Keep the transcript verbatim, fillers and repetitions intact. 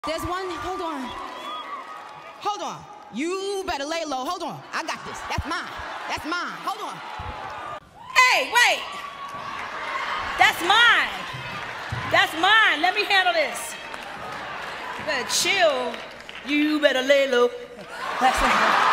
There's one, hold on. Hold on. You better lay low. Hold on. I got this. That's mine. That's mine. Hold on. Hey, wait. That's mine. That's mine. Let me handle this. You better chill. You better lay low. That's right.